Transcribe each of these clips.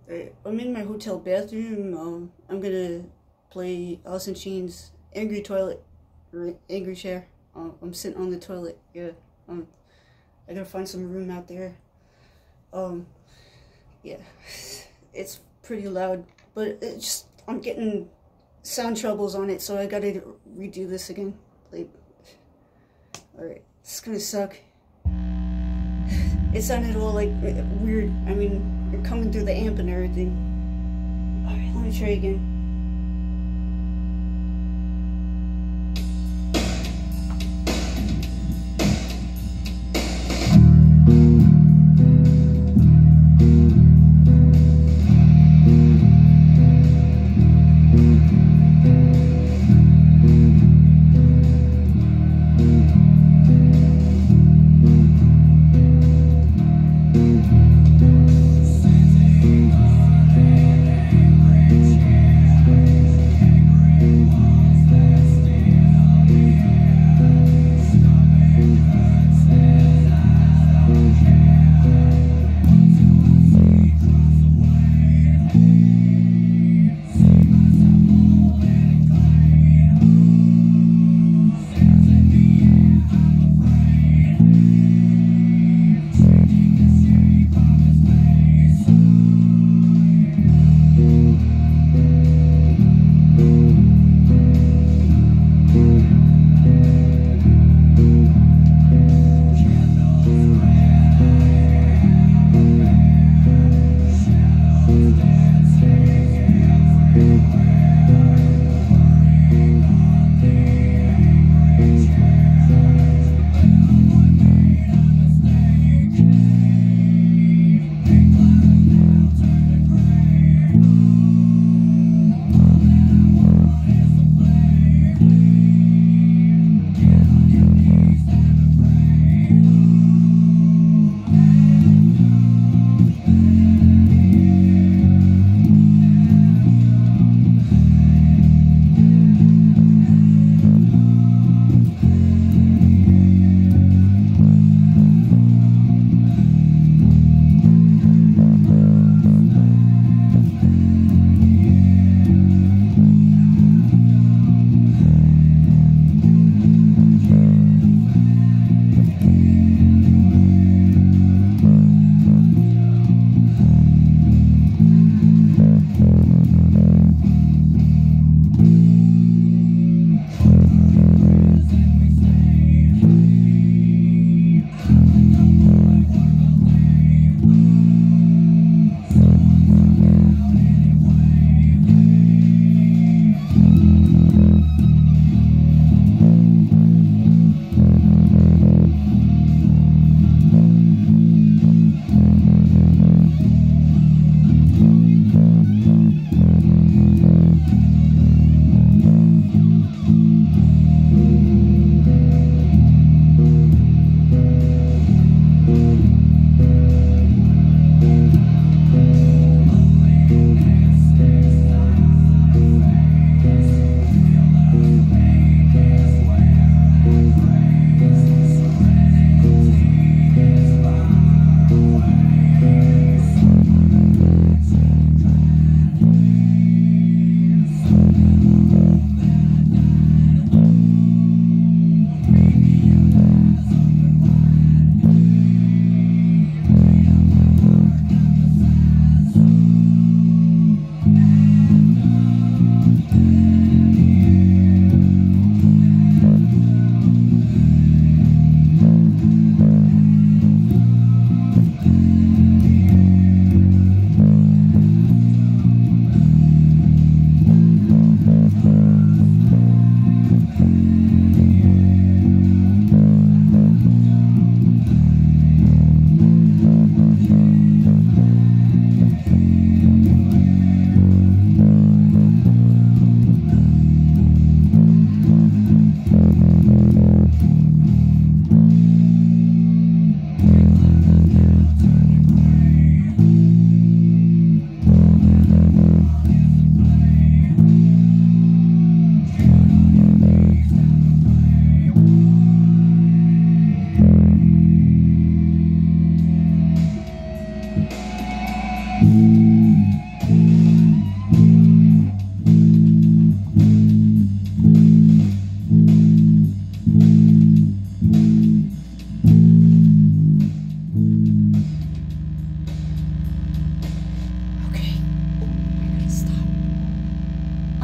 I'm in my hotel bathroom. I'm gonna play Alice in Chains Angry Toilet, or Angry Chair. I'm sitting on the toilet. Yeah. I gotta find some room out there. Yeah. It's pretty loud, but it's just, I'm getting sound troubles on it, so I gotta redo this again. Like, alright, this is gonna suck. It sounded all like weird. I mean, you're coming through the amp and everything. Alright, let me try again.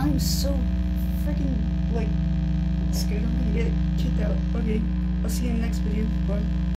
I'm so freaking, like, scared I'm gonna get kicked out. Okay, I'll see you in the next video. Bye.